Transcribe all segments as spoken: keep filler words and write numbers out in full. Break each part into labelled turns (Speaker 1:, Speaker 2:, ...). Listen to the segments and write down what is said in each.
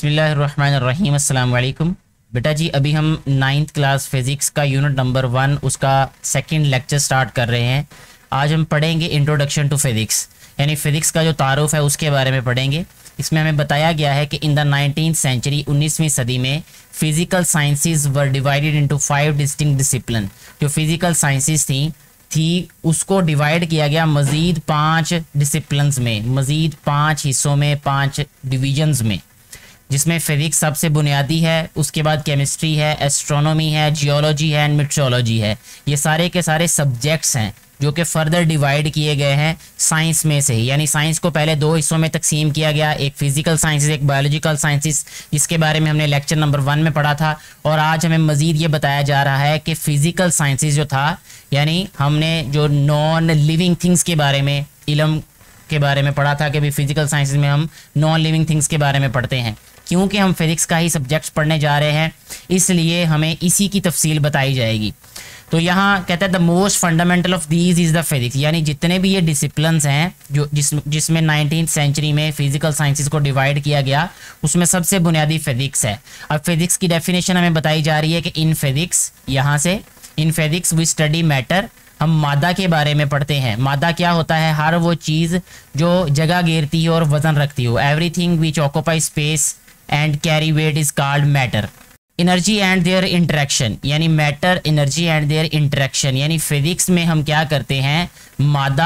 Speaker 1: बिस्मिल्लाहिर्रहमानिर्रहीम अस्सलाम वालेकुम। बेटा जी अभी हम नाइन्थ क्लास फिज़िक्स का यूनिट नंबर वन उसका सेकंड लेक्चर स्टार्ट कर रहे हैं। आज हम पढ़ेंगे इंट्रोडक्शन टू फिज़िक्स, यानी फ़िज़िक्स का जो तारुफ है उसके बारे में पढ़ेंगे। इसमें हमें बताया गया है कि इन द नाइनटीन सेंचुरी उन्नीसवीं सदी में physical sciences were divided into five distinct discipline. जो फ़िज़िकल साइंसेस थी थी उसको डिवाइड किया गया मज़ीद पाँच डिसिप्लिन्स में, मज़ीद पाँच हिस्सों में, पाँच डिवीजन्स में, जिसमें फिज़िक्स सबसे बुनियादी है, उसके बाद केमिस्ट्री है, एस्ट्रोनॉमी है, जियोलॉजी है एंड मीटरोलॉजी है। ये सारे के सारे सब्जेक्ट्स हैं जो कि फर्दर डिवाइड किए गए हैं साइंस में से ही। यानी साइंस को पहले दो हिस्सों में तकसीम किया गया, एक फिजिकल साइंसेस, एक बायोलॉजिकल साइंसेस, जिसके बारे में हमने लेक्चर नंबर वन में पढ़ा था। और आज हमें मज़ीद ये बताया जा रहा है कि फ़िज़िकल साइंसेस जो था, यानी हमने जो नॉन लिविंग थिंग्स के बारे में, इल्म के बारे में पढ़ा था कि भी फिजिकल साइंसेस में हम नॉन लिविंग थिंग्स के बारे में पढ़ते हैं। क्योंकि हम फिज़िक्स का ही सब्जेक्ट्स पढ़ने जा रहे हैं इसलिए हमें इसी की तफसील बताई जाएगी। तो यहाँ कहता है the most fundamental of these is the physics, यानी जितने भी ये डिसिप्लिन्स हैं जो जिस जिसमें नाइनटीन सेंचुरी में फ़िज़िकल साइंसेस को डिवाइड किया गया, उसमें सबसे बुनियादी फिज़िक्स है। अब फिज़िक्स की डेफिनेशन हमें बताई जा रही है कि इन फिज़िक्स, यहाँ से in physics we study matter, हम मादा के बारे में पढ़ते हैं। मादा क्या होता है? हर वो चीज़ जो जगह घेरती हो और वजन रखती हो। Everything which occupy space and carry weight is called matter. Energy and their interaction, यानी matter, energy and their interaction, यानी फिजिक्स में हम क्या करते हैं? मादा,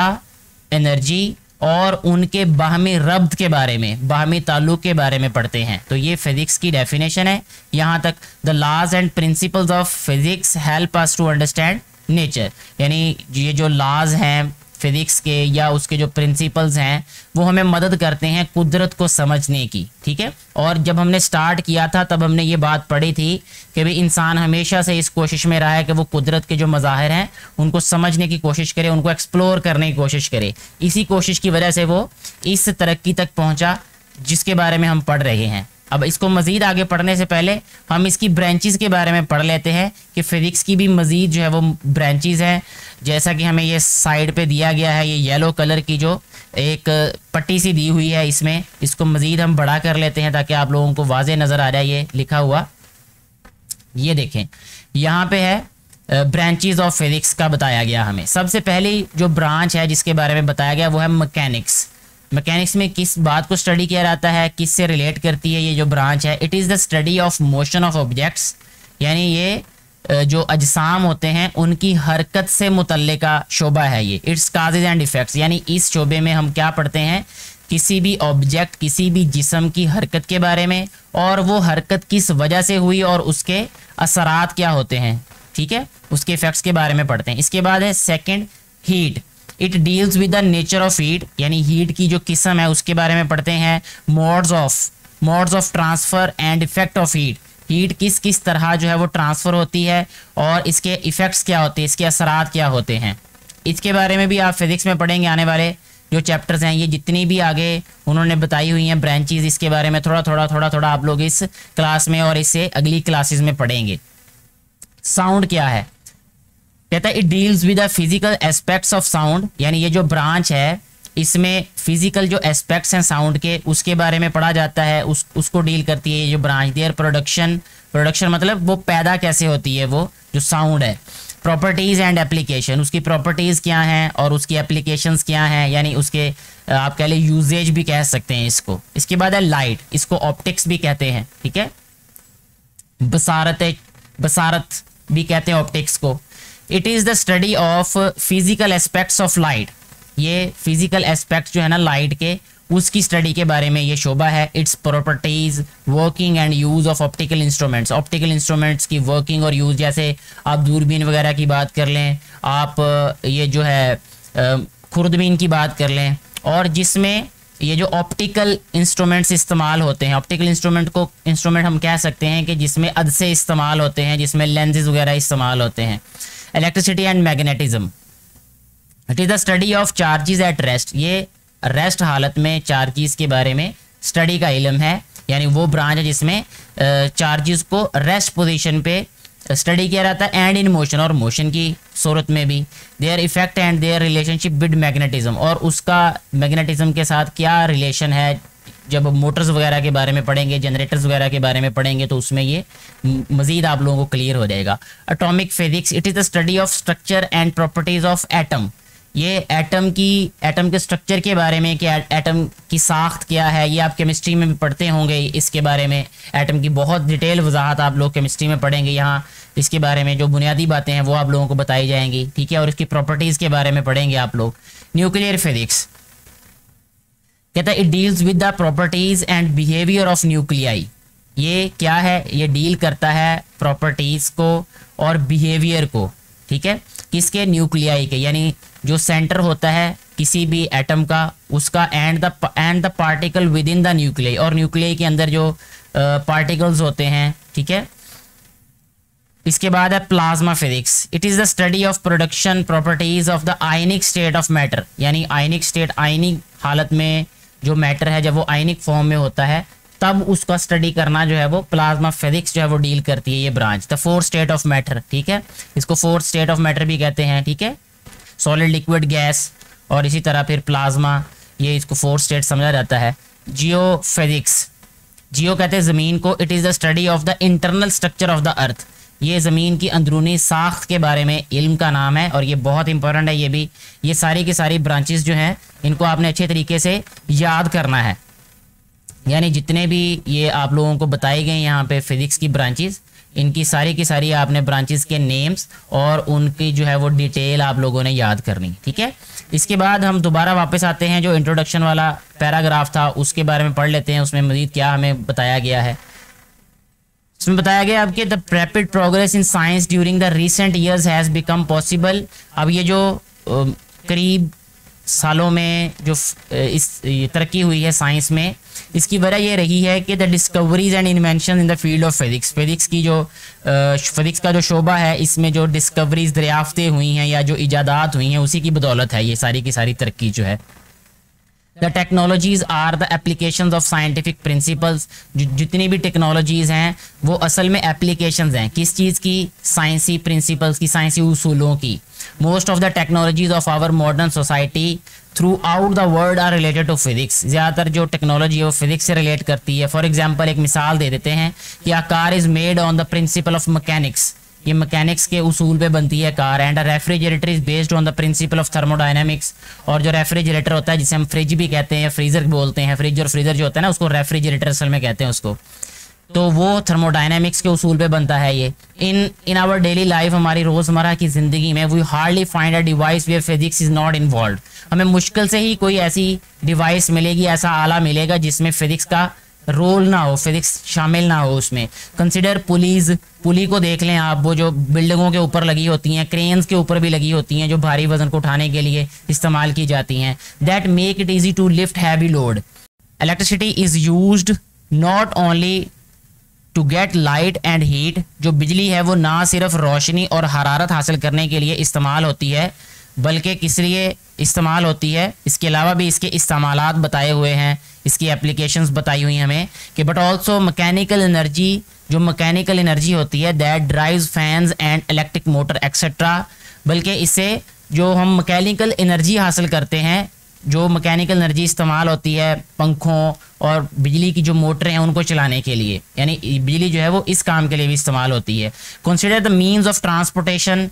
Speaker 1: एनर्जी और उनके बाहमी रब्त के बारे में, बाहमी ताल्लुक के बारे में पढ़ते हैं। तो ये फिजिक्स की डेफिनेशन है यहाँ तक। The laws and principles of physics help us to understand nature, यानी ये जो लॉज हैं फिज़िक्स के या उसके जो प्रिंसिपल्स हैं वो हमें मदद करते हैं कुदरत को समझने की, ठीक है। और जब हमने स्टार्ट किया था तब हमने ये बात पढ़ी थी कि भाई इंसान हमेशा से इस कोशिश में रहा है कि वो कुदरत के जो मज़ाहिर हैं उनको समझने की कोशिश करे, उनको एक्सप्लोर करने की कोशिश करे। इसी कोशिश की वजह से वो इस तरक्की तक पहुँचा जिसके बारे में हम पढ़ रहे हैं। अब इसको मज़ीद आगे पढ़ने से पहले हम इसकी ब्रांचेस के बारे में पढ़ लेते हैं कि फ़िज़िक्स की भी मज़ीद जो है वो ब्रांचेस हैं। जैसा कि हमें ये साइड पे दिया गया है, ये येलो कलर की जो एक पट्टी सी दी हुई है, इसमें इसको मज़ीद हम बड़ा कर लेते हैं ताकि आप लोगों को वाज़े नज़र आ जाए। ये लिखा हुआ, ये देखें यहाँ पे है ब्रांचेस ऑफ फिज़िक्स का बताया गया हमें। सबसे पहली जो ब्रांच है जिसके बारे में बताया गया वो है मैकेनिक्स। मैकेनिक्स में किस बात को स्टडी किया जाता है, किस से रिलेट करती है ये जो ब्रांच है? It is the study of motion of objects, यानी ये जो अजसाम होते हैं उनकी हरकत से मुतल्लिका शोबा है ये। इट्स काजेज एंड इफ़ेक्ट्स, यानी इस शोबे में हम क्या पढ़ते हैं? किसी भी ऑब्जेक्ट, किसी भी जिस्म की हरकत के बारे में, और वो हरकत किस वजह से हुई और उसके असरात क्या होते हैं, ठीक है, उसके इफ़ेक्ट्स के बारे में पढ़ते हैं। इसके बाद है second, heat. It deals with the nature of heat, यानी हीट की जो किस्म है उसके बारे में पढ़ते हैं। Modes of modes of transfer and effect of heat, heat किस किस तरह जो है वो ट्रांसफ़र होती है और इसके इफ़ेक्ट्स क्या होते हैं, इसके असरात क्या होते हैं। इसके बारे में भी आप फिज़िक्स में पढ़ेंगे। आने वाले जो चैप्टर्स हैं, ये जितनी भी आगे उन्होंने बताई हुई हैं ब्रांचेस, इसके बारे में थोड़ा थोड़ा थोड़ा थोड़ा आप लोग इस क्लास में और इससे अगली क्लासेस में पढ़ेंगे। साउंड क्या है? कहता है it deals with the physical aspects of sound, यानी ये जो ब्रांच है इसमें फिजिकल जो एस्पेक्ट्स हैं साउंड के उसके बारे में पढ़ा जाता है, उस उसको डील करती है ये जो ब्रांच। देयर प्रोडक्शन, प्रोडक्शन मतलब वो पैदा कैसे होती है वो जो साउंड है। प्रॉपर्टीज़ एंड एप्लीकेशन, उसकी प्रॉपर्टीज़ क्या हैं और उसकी एप्लीकेशंस क्या हैं, यानी उसके आप कह लें यूजेज भी कह सकते हैं इसको। इसके बाद है लाइट, इसको ऑप्टिक्स भी कहते हैं, ठीक है। बसारत, बसारत भी कहते हैं ऑप्टिक्स को। It is the study of physical aspects of light, ये फिजिकल एस्पेक्ट जो है ना लाइट के, उसकी स्टडी के बारे में ये शोबा है। Its properties, working and use of optical instruments, optical instruments की वर्किंग और यूज़, जैसे आप दूरबीन वगैरह की बात कर लें, आप ये जो है खुर्दबीन की बात कर लें, और जिसमें ये जो ऑप्टिकल इंस्ट्रूमेंट्स इस्तेमाल होते हैं, ऑप्टिकल इंस्ट्रूमेंट को इंस्ट्रूमेंट हम कह सकते हैं कि जिसमें अदसे इस्तेमाल होते हैं, जिसमें लेंसेज वगैरह इस्तेमाल होते हैं। Electricity and magnetism, it is the study of charges at rest, ये रेस्ट हालत में चार्जेस के बारे में स्टडी का इल्म है, यानी वो ब्रांच है जिसमें चार्जेस को रेस्ट पोजीशन पे स्टडी किया जाता है। एंड इन मोशन, और मोशन की सूरत में भी। Their effect and their relationship with magnetism, और उसका मैग्नेटिज्म के साथ क्या रिलेशन है, जब मोटर्स वगैरह के बारे में पढ़ेंगे, जनरेटर्स वगैरह के बारे में पढ़ेंगे, तो उसमें ये मज़ीद आप लोगों को क्लियर हो जाएगा। Atomic physics, it is the study of structure and properties of atom. ये एटम की एटम के स्ट्रक्चर के बारे में कि एटम की साख्त क्या है, ये आप केमिस्ट्री में भी पढ़ते होंगे। इसके बारे में एटम की बहुत डिटेल वजाहत आप लोग केमिस्ट्री में पढ़ेंगे। यहाँ इसके बारे में जो बुनियादी बातें हैं वो आप लोगों को बताई जाएंगी, ठीक है। और इसकी प्रॉपर्टीज़ के बारे में पढ़ेंगे आप लोग। न्यूक्लियर फिजिक्स कहता है it deals with the properties and behaviour of nuclei. ये क्या है, ये डील करता है प्रॉपर्टीज़ को और बिहेवियर को, ठीक है, किसके, न्यूक्लियाई के, यानी जो सेंटर होता है किसी भी एटम का उसका, and the and the particle within the nuclei, और न्यूक्लियाई के अंदर जो पार्टिकल्स uh, होते हैं, ठीक है। इसके बाद है plasma physics, it is the study of production properties of the ionic state of matter. यानी आयनिक स्टेट, आयनिक हालत में जो मैटर है, जब वो आयनिक फॉर्म में होता है तब उसका स्टडी करना जो है वो प्लाज्मा फिजिक्स जो है वो डील करती है, ये branch. The fourth state of matter, ठीक है, इसको फोर्थ स्टेट ऑफ मैटर भी कहते हैं, ठीक है, सॉलिड, लिक्विड, गैस, और इसी तरह फिर प्लाज्मा, ये इसको फोर्थ स्टेट समझा जाता है। जियो फिजिक्स, जियो कहते हैं ज़मीन को, it is the study of the internal structure of the earth. ये ज़मीन की अंदरूनी साख्त के बारे में इल्म का नाम है, और ये बहुत इंपॉर्टेंट है। ये भी, ये सारी की सारी ब्रांचेस जो हैं इनको आपने अच्छे तरीके से याद करना है। यानी जितने भी ये आप लोगों को बताए गए यहाँ पे फिज़िक्स की ब्रांचेस, इनकी सारी की सारी आपने ब्रांचेस के नेम्स और उनकी जो है वो डिटेल आप लोगों ने याद करनी, ठीक है। इसके बाद हम दोबारा वापस आते हैं, जो इंट्रोडक्शन वाला पैराग्राफ था उसके बारे में पढ़ लेते हैं। उसमें मज़ीद क्या हमें बताया गया है। इसमें बताया गया आपके the rapid progress in science during the recent years has become possible. अब ये जो करीब सालों में जो इस तरक्की हुई है साइंस में, इसकी वजह ये रही है कि the discoveries and invention in the field of physics. Physics की जो फिजिक्स का जो शोबा है, इसमें जो डिस्कवरीज, दरियाफ्तें हुई हैं या जो इजादात हुई हैं, उसी की बदौलत है ये सारी की सारी तरक्की जो है। The technologies are the applications of scientific principles. जितनी भी टेक्नोलॉजीज़ हैं वो असल में एप्लीकेशंस हैं, किस चीज़ की, साइंसी प्रिंसिपल्स की, साइंसी उसूलों की। Most of the technologies of our modern society throughout the world are related to physics. ज़्यादातर जो टेक्नोलॉजी है वो फिजिक्स से रिलेट करती है। फॉर एग्जाम्पल एक मिसाल दे देते हैं कि a car is made on the principle of mechanics. ये मैकेनिक्स के उसूल पे बनती है car. And a refrigerator is based on the principle of thermodynamics. और जो रेफ्रिजरेटर होता है, जिसे हम फ्रिज भी कहते हैं, फ्रीजर बोलते हैं, फ्रिज और फ्रीजर जो होता है ना, उसको रेफ्रिजरेटर असल में कहते हैं उसको, तो वो थर्मोडायनेमिक्स के उसूल पे बनता है ये। In in our daily life, हमारी रोज़मर्रा की ज़िंदगी में, we hardly find a device where physics is not involve. हमें मुश्किल से ही कोई ऐसी डिवाइस मिलेगी, ऐसा आला मिलेगा जिसमें फिजिक्स का रोल ना हो, फिजिक्स शामिल ना हो उसमें। कंसिडर पुलीज, पुली को देख लें आप, वो जो बिल्डिंगों के ऊपर लगी होती हैं, क्रेन्स के ऊपर भी लगी होती हैं, जो भारी वजन को उठाने के लिए इस्तेमाल की जाती हैं। That make it easy to lift heavy load. Electricity is used not only to get light and heat. जो बिजली है वो ना सिर्फ रोशनी और हरारत हासिल करने के लिए इस्तेमाल होती है, बल्कि किस लिए इस्तेमाल होती है, इसके अलावा भी इसके इस्तेमालात बताए हुए हैं, इसकी एप्लीकेशंस बताई हुई हमें कि बट ऑल्सो मैकेनिकल एनर्जी, जो मैकेनिकल एनर्जी होती है, that drives fans and electric motor etcetera. बल्कि इससे जो हम मैकेनिकल एनर्जी हासिल करते हैं, जो मैकेनिकल एनर्जी इस्तेमाल होती है पंखों और बिजली की जो मोटरें हैं उनको चलाने के लिए, यानी बिजली जो है वो इस काम के लिए भी इस्तेमाल होती है। Consider the means of transportation,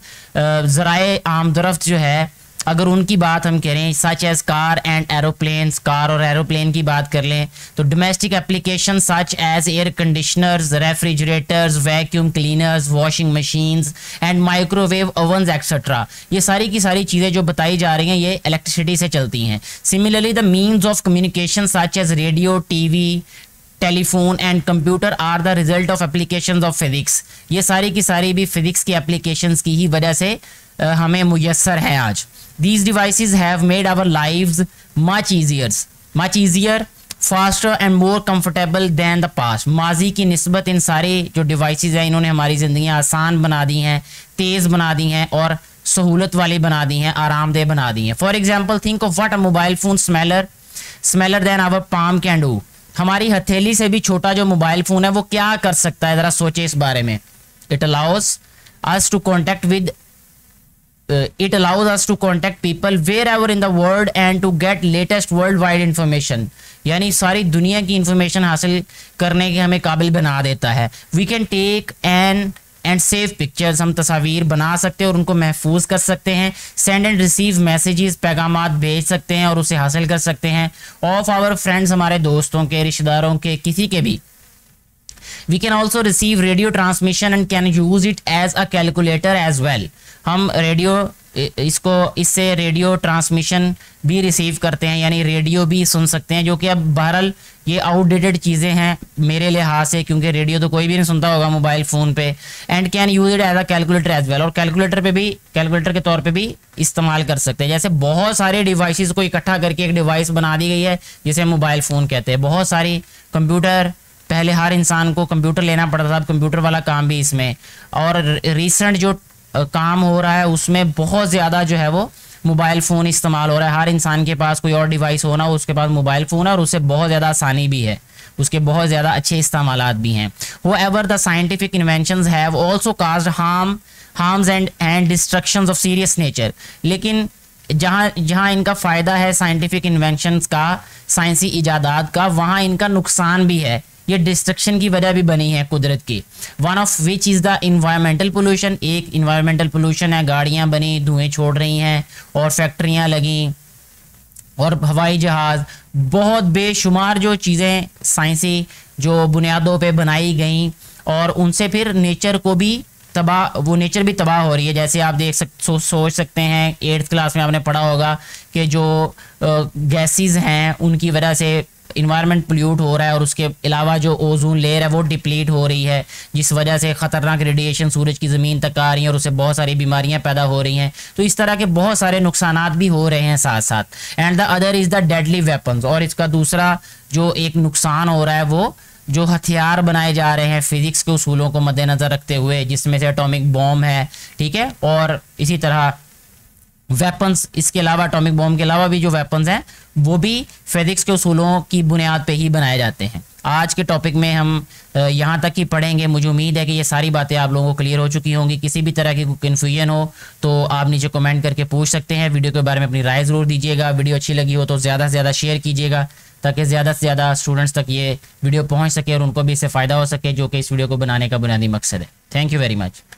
Speaker 1: ज़राए आमदरफ्त जो है, अगर उनकी बात हम करें, such as car and aeroplanes, car और एरोप्लेन की बात कर लें, तो domestic application such as air conditioners, refrigerators, vacuum cleaners, washing machines and microwave ovens etcetera, ये सारी की सारी चीज़ें जो बताई जा रही हैं ये इलेक्ट्रिसिटी से चलती हैं। Similarly the means of communication such as radio, TV, telephone and computer are the result of applications of physics. ये सारी की सारी भी फिजिक्स की एप्लीकेशंस की ही वजह से uh, हमें मुयस्सर है आज। These devices have made our lives much easier, much easier, faster and more comfortable than the past. माजी की निस्बत इन सारे जो डिवाइसेस हैं इन्होंने हमारी ज़िंदगियाँ आसान बना दी हैं, तेज़ बना दी हैं और सहूलत वाली बना दी हैं, आरामदेह बना दी हैं। For example think of what a mobile phone smaller smaller than our palm can do. हमारी हथेली से भी छोटा जो मोबाइल फ़ोन है वो क्या कर सकता है, ज़रा सोचे इस बारे में। It allows us to contact with it allows us to contact people wherever in the world and to get latest worldwide information, यानी सारी दुनिया की इंफॉर्मेशन हासिल करने के हमें काबिल बना देता है। We can take and and save pictures, हम तस्वीर बना सकते हैं और उनको महफूज कर सकते हैं। सेंड एंड रिसीव मैसेजेस, पैगामात भेज सकते हैं और उसे हासिल कर सकते हैं। ऑफ आवर फ्रेंड्स, हमारे दोस्तों के, रिश्तेदारों के, किसी के भी। We can also receive radio transmission and can use it as a calculator as well. हम रेडियो इसको इससे रेडियो ट्रांसमिशन भी रिसीव करते हैं, यानी रेडियो भी सुन सकते हैं, जो कि अब बहरहाल ये आउटडेटेड चीज़ें हैं मेरे लिहाज से, क्योंकि रेडियो तो कोई भी नहीं सुनता होगा मोबाइल फ़ोन पे। And can use it as a calculator as well, और कैलकुलेटर पे भी कैलकुलेटर के तौर पे भी इस्तेमाल कर सकते हैं। जैसे बहुत सारे डिवाइसेस को इकट्ठा करके एक डिवाइस बना दी गई है जिसे मोबाइल फ़ोन कहते हैं। बहुत सारी कंप्यूटर, पहले हर इंसान को कंप्यूटर लेना पड़ता था, अब कंप्यूटर वाला काम भी इसमें। और रिसेंट जो काम हो रहा है उसमें बहुत ज़्यादा जो है वो मोबाइल फ़ोन इस्तेमाल हो रहा है। हर इंसान के पास कोई और डिवाइस होना हो, उसके पास मोबाइल फ़ोन है और उससे बहुत ज़्यादा आसानी भी है, उसके बहुत ज़्यादा अच्छे इस्तेमालात भी हैं। However, the scientific inventions have also caused harm, harms and and destructions of serious nature. लेकिन जहाँ जहाँ इनका फ़ायदा है साइंटिफिक इन्वेंशंस का, साइंसी इजादात का, वहाँ इनका नुकसान भी है। ये डिस्ट्रक्शन की वजह भी बनी है कुदरत की। One of which is the environmental pollution, एक इन्वायरमेंटल पोल्यूशन है, गाड़ियाँ बनी, धुएँ छोड़ रही हैं और फैक्ट्रियाँ लगीं और हवाई जहाज़, बहुत बेशुमार जो चीज़ें साइंसी जो बुनियादों पे बनाई गई और उनसे फिर नेचर को भी तबाह, वो नेचर भी तबाह हो रही है। जैसे आप देख सक सो, सोच सकते हैं, एट्थ क्लास में आपने पढ़ा होगा कि जो गैसेस हैं उनकी वजह से इन्वायरमेंट पोल्यूट हो रहा है और उसके अलावा जो ओजोन लेयर है वो डिप्लीट हो रही है, जिस वजह से ख़तरनाक रेडिएशन सूरज की ज़मीन तक आ रही हैं और उससे बहुत सारी बीमारियां पैदा हो रही हैं। तो इस तरह के बहुत सारे नुकसानात भी हो रहे हैं साथ साथ। And the other is the deadly weapons, और इसका दूसरा जो एक नुकसान हो रहा है वो जो हथियार बनाए जा रहे हैं फिज़िक्स के उसूलों को मद्देनज़र रखते हुए, जिसमें से एटॉमिक बॉम्ब है, ठीक है, और इसी तरह वेपन्स, इसके अलावा एटॉमिक बॉम्ब के अलावा भी जो वेपन्स हैं वो भी फिज़िक्स के उसूलों की बुनियाद पे ही बनाए जाते हैं। आज के टॉपिक में हम यहाँ तक ही पढ़ेंगे। मुझे उम्मीद है कि ये सारी बातें आप लोगों को क्लियर हो चुकी होंगी। किसी भी तरह की कोई कन्फ्यूजन हो तो आप नीचे कमेंट करके पूछ सकते हैं। वीडियो के बारे में अपनी राय ज़रूर दीजिएगा। वीडियो अच्छी लगी हो तो ज़्यादा से ज़्यादा शेयर कीजिएगा ताकि ज़्यादा से ज़्यादा स्टूडेंट्स तक ये वीडियो पहुँच सके और उनको भी इससे फ़ायदा हो सके, जो कि इस वीडियो को बनाने का बुनियादी मकसद है। Thank you very much.